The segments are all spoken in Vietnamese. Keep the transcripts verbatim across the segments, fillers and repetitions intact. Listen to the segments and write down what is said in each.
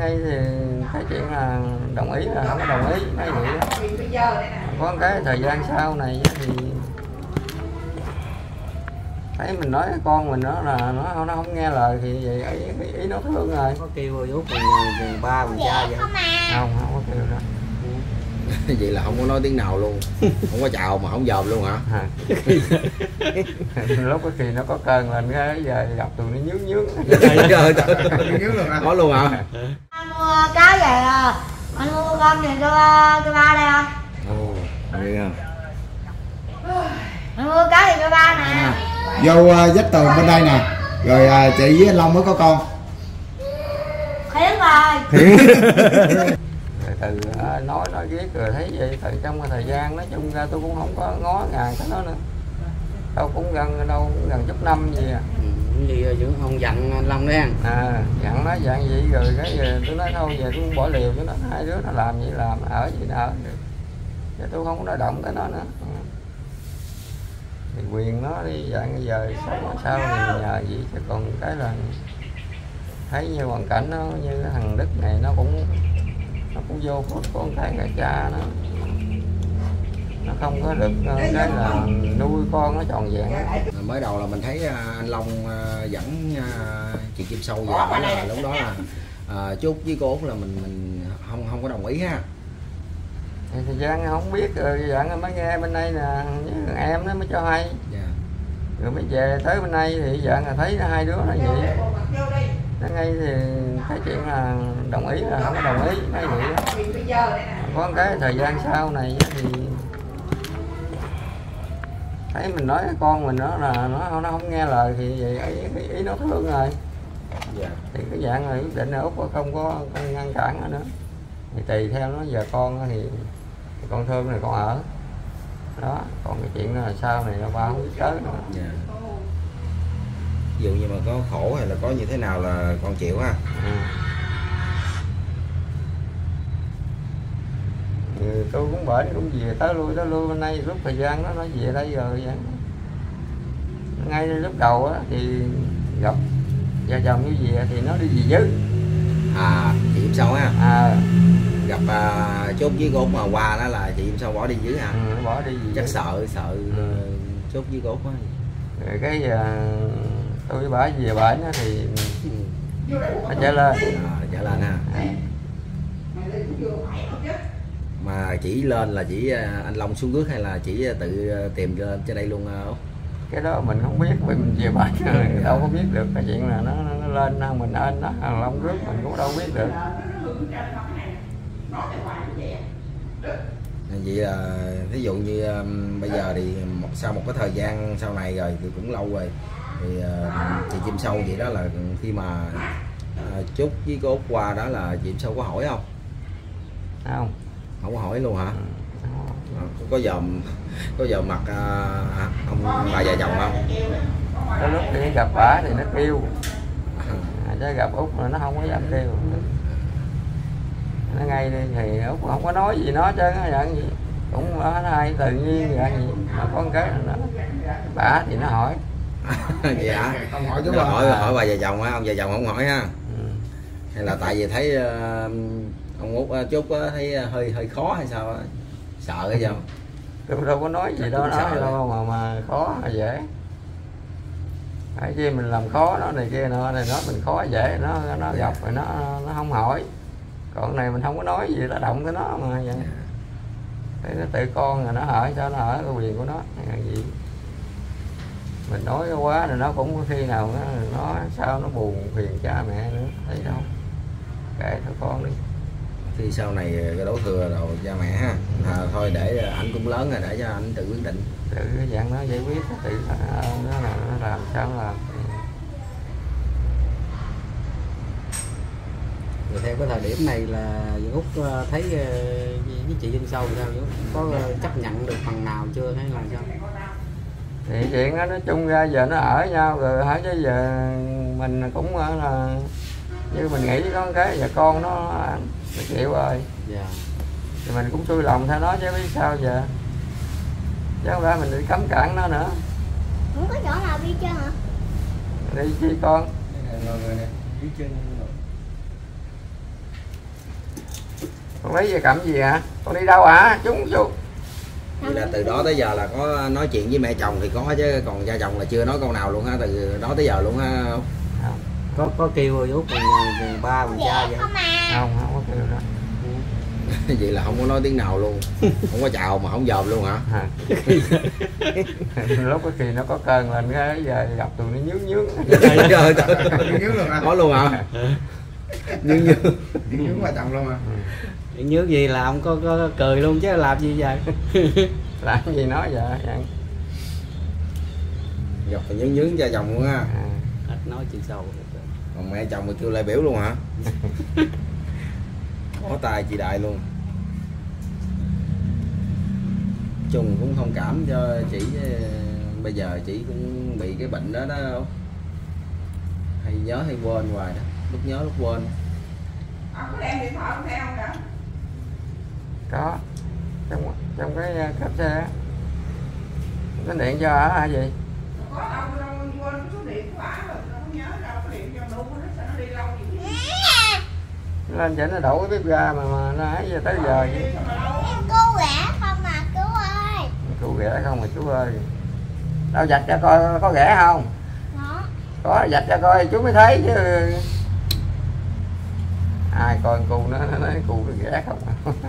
ngay thì cái chuyện là đồng ý là không có đồng ý mấy vậy đó. Có cái thời gian sau này thì thấy mình nói con mình nó là nó nó không nghe lời thì vậy ý, ý nó thương rồi. Có kêu rồi Út mình ba mình cha vậy không? Không, không có kêu đó. Vậy là không có nói tiếng nào luôn, không có chào mà không dòm luôn hả? À. Lúc có kỳ nó có cơn lên cái giờ gặp tụi nó nhướng nhướng. Có luôn hả? Anh mua cá về à, anh mua cơm về cho cho ba đây không? Ồ, vậy à. Anh mua cá về cho ba nè. Vô uh, dắt tường bên đây nè, rồi uh, chị với anh Long mới có con. Thiệt rồi. Rồi từ uh, nói nói ghét rồi thấy vậy, từ trong thời gian nói chung ra tôi cũng không có ngó ngàng cái nó nữa. Đâu cũng gần đâu cũng gần chút năm gì à. Ừ, gì vẫn không dặn anh Long đấy anh. À, dặn nó dặn vậy rồi cái giờ tôi nói thôi giờ tôi cũng bỏ liều cho nó, hai đứa nó làm gì làm, ở gì nó ở được. Chứ tôi không có nói động tới nó nữa. Thì quyền nó đi dặn giờ sao, sao thì nhờ gì, chứ còn cái là thấy như hoàn cảnh nó như cái thằng Đức này nó cũng nó cũng vô phút con cái cả cha nó nó không có được cái là nuôi con nó tròn vẹn. Mới đầu là mình thấy anh Long dẫn chị Kim Sâu về đó là lúc đó là à, Trúc với cô Út là mình mình không không có đồng ý ha. Thì thời gian không biết rồi dặn mới nghe bên đây nè, em nó mới cho hay. Yeah. Rồi mới về tới bên đây thì dặn là thấy hai đứa nó vậy. Nó ngay thì cái chuyện là đồng ý là không có đồng ý mấy vậy đó. Có cái thời gian sau này thì thấy mình nói con mình nó là nó nó không nghe lời thì vậy ý, ý nó thương rồi. Yeah. Thì cái dạng là quyết định là Út không có ngăn cản nữa. Thì tùy theo nó, giờ con thì, thì con thương này con ở đó, còn cái chuyện là sau này là ba không biết tới nữa. Yeah. Ví dụ như mà có khổ hay là có như thế nào là con chịu ha. Ừ. Thì tôi cũng bệnh cũng về tới lui tới lui bên đây lúc thời gian đó nó về đây rồi vậy. Ngay lúc đầu á thì gặp vợ chồng như về thì nó đi về dứ. À, chị Kim Sâu ha. À. Gặp uh, Chốt với cô Út mà qua đó là chị Kim Sâu bỏ đi dưới hả? Ừ, bỏ đi chắc sợ sợ ừ. Chốt với cô Út quá. Rồi cái uh, tôi với bà về bệnh đó thì nó trở lên. À, trở lên ha. À. Mà chỉ lên là chỉ anh Long xuống rước hay là chỉ tự tìm lên trên đây luôn Út? Cái đó mình không biết, vì mình về bệnh rồi đâu có biết được cái chuyện là nó, nó lên mình lên đó thằng Long rước mình cũng đâu biết được. Vậy là ví dụ như um, bây giờ thì một, sau một cái thời gian sau này rồi thì cũng lâu rồi thì uh, chị Kim Sâu vậy đó là khi mà uh, Trúc với cô Út qua đó là chị Kim Sâu có hỏi không? Không. Không có hỏi luôn hả? À, có dòm có dòm mặt uh, ông bà già chồng không? Tới lúc đi gặp bà thì nó kêu, à, chứ gặp Út là nó không có dám kêu. Nó ngay đi thì Út không có nói gì nó chứ nó dạng gì cũng ở đây tự nhiên dạng gì mà có một cái là nó bà thì nó hỏi. Vậy hả? Không hỏi chứ hỏi à. Hỏi bà già chồng á, ông già chồng không hỏi ha. Ừ. Hay là tại vì thấy uh, ông Út uh, Trúc uh, thấy hơi hơi khó hay sao á, sợ cái sao? Tôi đâu có nói gì đó nói đâu mà mà khó hay dễ. Cái gì mình làm khó nó này kia nọ này, nói mình khó dễ nó nó gặp rồi nó nó không hỏi. Còn này mình không có nói gì, nó động tới nó mà vậy. Thì nó tự con rồi nó hỏi sao nó hỏi cái quyền của nó gì. Mình nói quá rồi nó cũng có khi nào nó, nó sao nó buồn phiền cha mẹ nữa, thấy đâu. Kệ thôi con đi. Thì sau này cái đổ thừa rồi cha mẹ ha. À, thôi để anh cũng lớn rồi để cho anh tự quyết định. Tự cái dạng nó giải quyết tự nó là nó làm sao làm. Rồi theo cái thời điểm này là Út thấy với chị Kim Sâu sao, có chấp nhận được phần nào chưa hay là sao? Thì chuyện đó nói chung ra giờ nó ở nhau rồi hả, chứ giờ mình cũng là như mình nghĩ có cái giờ con nó, nó chịu rồi. Yeah. Thì mình cũng xui lòng theo nó chứ biết sao giờ. Chứ không phải mình đi cấm cản nó nữa. Không có chỗ nào đi chân hả? Đi chi con? Con lấy dây cầm gì hả? Con đi đâu hả? Chúng chú. Vậy là từ đó tới giờ là có nói chuyện với mẹ chồng thì có, chứ còn cha chồng là chưa nói câu nào luôn ha, từ đó tới giờ luôn ha? Không. Có có kêu rồi Út, ba mình cha vậy. Không à. Không, không có kêu đó. Vậy là không có nói tiếng nào luôn, không có chào mà không dòm luôn hả? À. Lúc có khi nó có cơn lên cái giờ gặp tụi nó nhướng nhướng. Nhướng luôn hả? Có luôn hả? Nhưng như Nhướng qua chồng luôn hả? Nhớ gì là không có, có, có cười luôn chứ làm gì vậy. Làm gì nói vậy? gặp phải nhướng nhướng cha chồng luôn ha. À. Ít nói chuyện sâu. Còn mẹ chồng thì kêu lại biểu luôn hả? Có tài chị Đại luôn. Chung cũng thông cảm cho chị, bây giờ chị cũng bị cái bệnh đó đó, hay nhớ hay quên hoài đó, lúc nhớ lúc quên. À, có đem điện thoại không theo không cả? Có trong trong cái cốp xe á. Nó điện cho hả hay gì? Có đâu, đâu quên cái số điện của bả rồi, không nhớ đâu, có điện cho đủ nó sao nó đi lâu gì. Lên cho nó đổ cái bếp ga mà mà nó ấy giờ tới giờ vậy. Em cứu ghẻ không mà chú ơi. Cứu ghẻ không mà chú ơi. Đâu dạch cho coi có ghẻ không? Đó. Có dạch cho coi chú mới thấy chứ. Ai coi cu nó nó nói cu cái ghẻ không.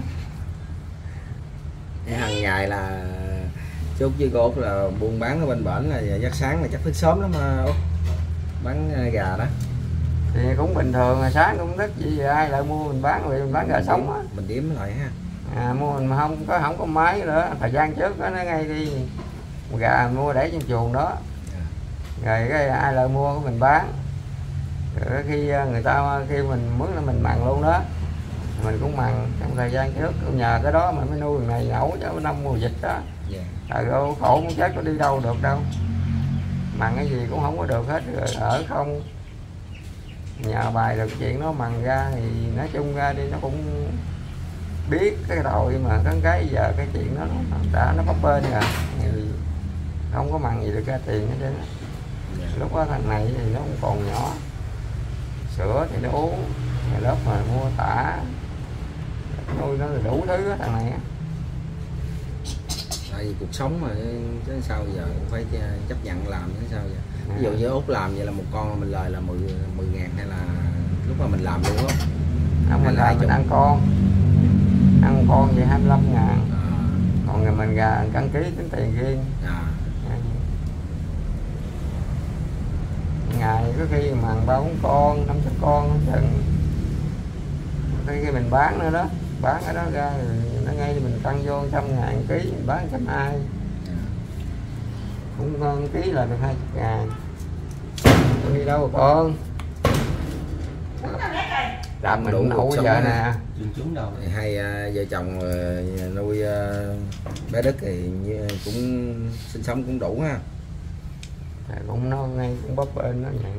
Hàng ngày là Chúc với cô Út là buôn bán ở bên bển là giấc sáng là chắc thức sớm lắm mà Út, bán gà đó. Thì cũng bình thường, sáng cũng thức gì ai lại mua mình bán, vì mình bán gà sống á. Mình điểm lại ha. À, mua mình không có không có máy nữa, thời gian trước đó nó ngay đi gà mua để trong chuồng đó, rồi cái ai lại mua của mình bán, rồi khi người ta khi mình mướn là mình mặn luôn đó, mình cũng mặn trong thời gian trước, nhờ cái đó mà mới nuôi này nhậu cho năm mùa dịch đó. Yeah. Trời ơi khổ muốn chết, có đi đâu được đâu, mặn cái gì cũng không có được hết, rồi ở không nhờ bài được chuyện nó mặn ra thì nói chung ra đi nó cũng biết cái đội mà cái cái giờ cái chuyện đó nó đã nó bấp bênh rồi, không có mặn gì được ra tiền hết trơn. Lúc đó thằng này thì nó cũng còn nhỏ, sữa thì nó uống, rồi lớp mà mua tả nuôi nó là đủ thứ đó, thằng này. Tại vì cuộc sống mà chứ sao giờ cũng phải chấp nhận làm chứ sao giờ. Ví dụ như Út làm vậy là một con mình lời là mười mười ngàn hay là lúc mà mình làm luôn không? Không, mình làm mình ăn con, ăn con vậy hai mươi lăm ngàn, à. Còn người mình gà đăng ký tính tiền riêng. À. Ngày có khi màn ba bốn con, năm sáu con chừng, có khi mình bán nữa đó, bán ở đó ra rồi nó ngay mình tăng vô trăm ngàn ký, mình bán trăm hai, cũng con ký là được hai mươi ngàn. Con đi đâu con? Làm mình nấu giờ nè. Hai uh, vợ chồng uh, nuôi uh, bé Đức thì như, cũng sinh sống cũng đủ ha. À, cũng nó ngay cũng bóp bên nó vậy,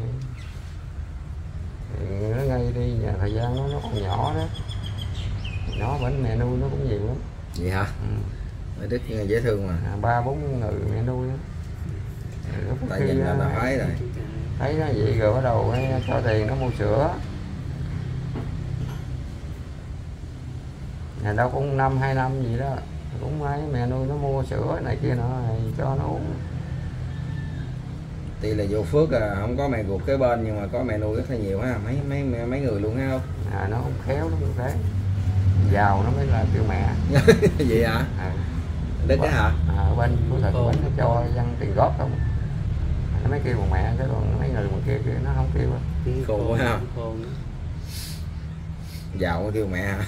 thì nó ngay đi nhà thời gian nó nó còn nhỏ đó, nó bên mẹ nuôi nó cũng nhiều lắm. Vậy hả? Ừ. Bé Đức dễ thương mà. À, ba bốn người mẹ nuôi đó. Tại nhìn là nó thấy rồi, thấy nó vậy rồi bắt đầu cho tiền nó mua sữa. Nhà đâu cũng năm hai năm gì đó, cũng mấy mẹ nuôi nó mua sữa này kia nọ này cho nó uống. Tuy là vô Phước à, không có mẹ ruột kế bên nhưng mà có mẹ nuôi rất là nhiều ha, mấy mấy mấy người luôn ha không? À, nó không khéo lắm như thế, giàu nó mới là kêu mẹ. Vậy hả? À. Đức á hả? À, ở bên Phú Thuận bên nó cho dân tiền góp không, nó mới kêu bằng mẹ, chứ còn mấy người mà kia kia nó không kêu. Khôn quá ha. Giàu kêu mẹ hả?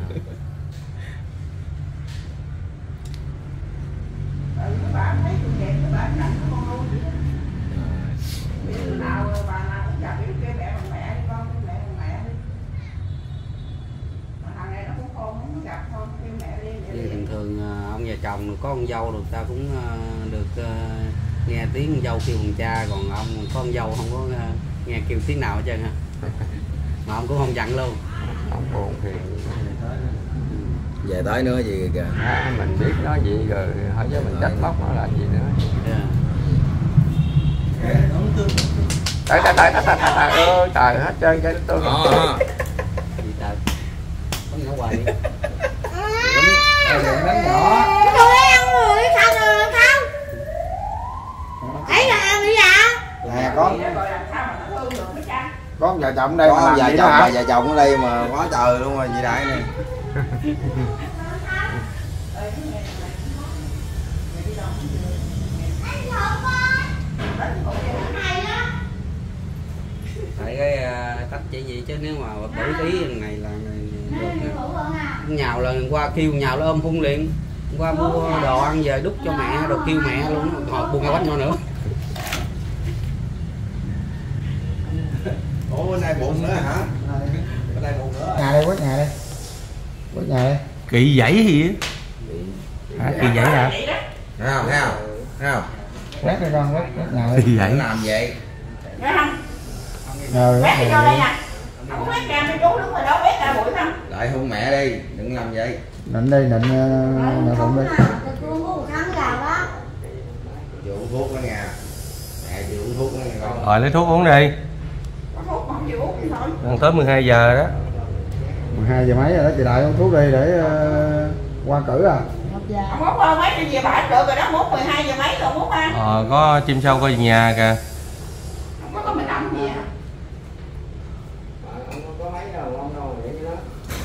Các bạn thấy chuyện đẹp, các bạn đặt cái con nuôi vậy đó. Bữa nào bà nào cũng gặp cái kêu mẹ bằng mẹ đi con, kêu mẹ bằng mẹ đi. Mà thằng này nó cũng khôn, không có gặp thôi, kêu mẹ đi vậy. Thường thường ông già chồng có con dâu được ta cũng được uh, nghe tiếng con dâu kêu bằng cha, còn ông có con dâu không có uh, nghe kêu tiếng nào hết trơn ha. Mà ông cũng không giận luôn. Không buồn thì về tới nữa gì kìa. À, mình biết nó gì rồi thôi chứ mình trách móc nó làm gì nữa. Yeah. Trời trời trời trời trời ơi trời hết trơn cho tôi. Đó. Gì trời. Có nhỏ hoài đi. đánh nhỏ. Cái tôi lấy ăn rồi sao rồi làm sao? Ấy là ăn gì vậy? Nè có có vợ chồng đây có mà làm vợ gì chồng đó hả? vợ chồng ở đây mà quá trời luôn rồi chị Đại này. tại cái uh, cách chỉ vậy chứ nếu mà bữa ý ngày là ngày được nhào là qua kêu nhào nó ôm phun liền, qua mua đồ ăn về đút cho mẹ, đồ kêu mẹ luôn, hồi buông ngay bánh nhau nữa. Ủa bên đây bụng nữa hả? Bên đây bụng nữa. Nhà đây quét nhà đây. Quét nhà đây. Kỳ dãy gì á? Hả? Kỳ dãy hả? Thấy không? Thấy không? Thấy không? Quét đi con, quét, quét nhà đây. Kỳ dãy. Làm vậy. Nghe không? Rồi Quét quét đi nhà vô đây đây. nè. Không quét ra mấy chú đứng rồi đó quét ra bụi không? Lại hôn mẹ đi, đừng làm vậy. Nịnh đi, nịnh nịnh bụng đi. Tôi uống một tháng gạo đó. Chịu uống thuốc đó nha. Mẹ chịu uống thuốc đó nha con. Rồi lấy thuốc uống đi. Có thuốc mà không chịu uống thì thôi. Gần tới mười hai giờ đó. mười hai giờ mấy rồi đó, chị Đại uống thuốc đi để uh, qua cử à. Một giờ. Không mốt qua mấy giờ về bãi được rồi đó, mốt mười hai giờ mấy rồi mốt ha. Ờ, có chim sâu coi nhà kìa. Không có có mình ẩm gì hả? Không có mấy đâu, không đâu vậy đó.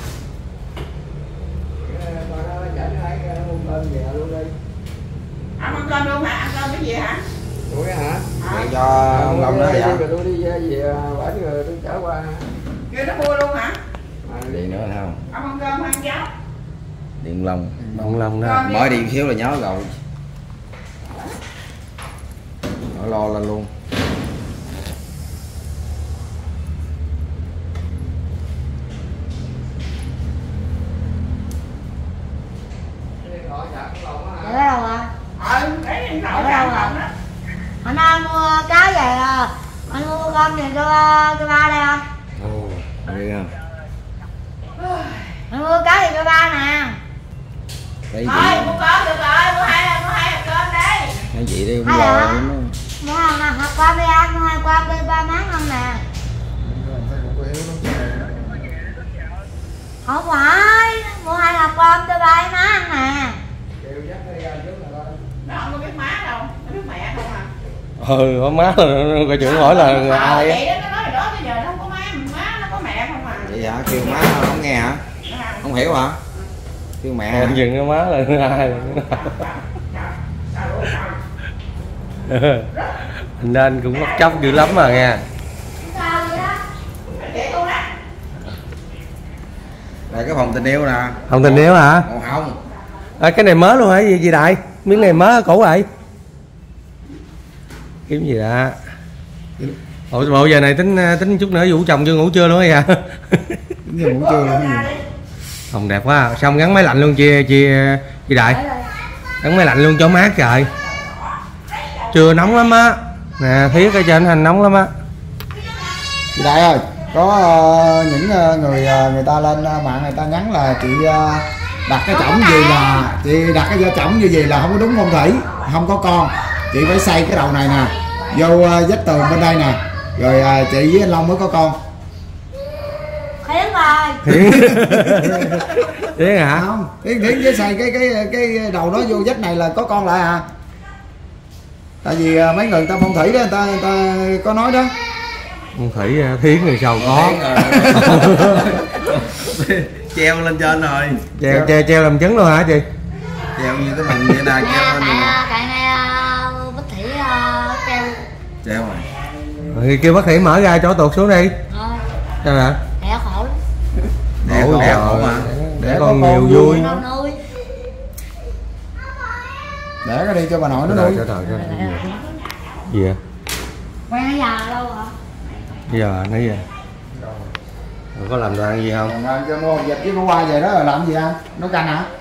Coi nó chảnh lấy mua cơm về luôn đi. Ăn ăn cơm luôn hả? Ăn cơm cái gì hả? Tôi hả? Mẹ cho ông Long đó vậy. Rồi tôi đi về về bển rồi tôi trở qua. Kêu nó mua luôn hả? Điện nữa thấy không? Ông ăn cơm ăn cháo. Điện Long. Đông Long đó. Cơm đi. Mới điện xíu là nhớ rồi. Nó lo lên luôn. Để đâu rồi? Ờ, để điện thoại Ở ra đâu phòng rồi? đó. Anh ơi mua cá về à. Anh mua cơm về cho cho ba đây không? Ồ, đi không? Anh mua cá về cho ba nè. Thấy Thôi, gì mua không? cơm được rồi, mua hai mua hai hộp cơm đi. Thấy chị đi cũng Hay lo hả? lắm đó. Mua hàng hộp cơm đi anh, mua hai cơm đi ba máng không nè. Không phải, mua hai hộp cơm cho ba ấy má ăn nè. Nó không có biết má đâu, nó biết mẹ không à. Ừ, có má coi trưởng hỏi là ai á. Vậy đó, nó nói rồi đó, bây giờ nó không có má, má nó có mẹ không à. Vậy hả? Kêu má không nghe hả? Không hiểu hả? Kêu mẹ hả? Em dừng cái má là ai. Nên cũng bắt chóc dữ lắm mà nghe. Sao vậy đó? Vậy tôi đó. Đây cái phòng tình yêu nè. Không tình yêu hả? Màu hồng. À, cái này mới luôn hả gì chị Đại? Miếng này mới cũ vậy? Kiếm gì đó? Ủa bộ giờ này tính tính chút nữa vũ chồng chưa ngủ trưa luôn hay hả? Đúng giờ ngủ trưa luôn. Phòng đẹp quá, xong gắn máy lạnh luôn chị chị chị Đại. Gắn máy lạnh luôn cho mát trời. Trưa nóng lắm á. Nè, thiết ở trên hành nóng lắm á. Chị Đại ơi, có uh, những uh, người uh, người ta lên uh, mạng người ta nhắn là chị uh, đặt cái chổng gì là chị đặt cái chổng như gì là không có đúng phong thủy, không có con. Chị phải xây cái đầu này nè, vô uh, vách tường bên đây nè, rồi uh, chị với anh Long mới có con. Thiến rồi. Thiến. Thiến hả? Không, Thiến Thiến với xây cái cái cái đầu đó vô vách này là có con lại à. Tại vì uh, mấy người ta phong thủy đó người ta người ta có nói đó. Phong thủy Thiến rồi sao có. Treo lên trên rồi. Treo treo treo làm chứng luôn hả chị? Treo như cái mình vậy nè, Nè, treo lên. tại tại này Bích Thủy uh, treo. Treo rồi. Rồi kêu bác Thủy mở ra chỗ tuột xuống đi. Thôi, Sao hả? đẻ khổ lắm. Đẻ Ủa, con đẻ khổ mà. Để Để con có con nhiều vui. Đâu nuôi. Để cái đi cho bà nội nó Rồi, nuôi. cho thời cho thời. Gì vậy? Quen ở già lâu hả? Bây giờ nói gì? Rồi có làm đồ ăn gì không? Rồi, cho mua dịch với cô qua về đó rồi làm gì ăn? Nấu canh hả?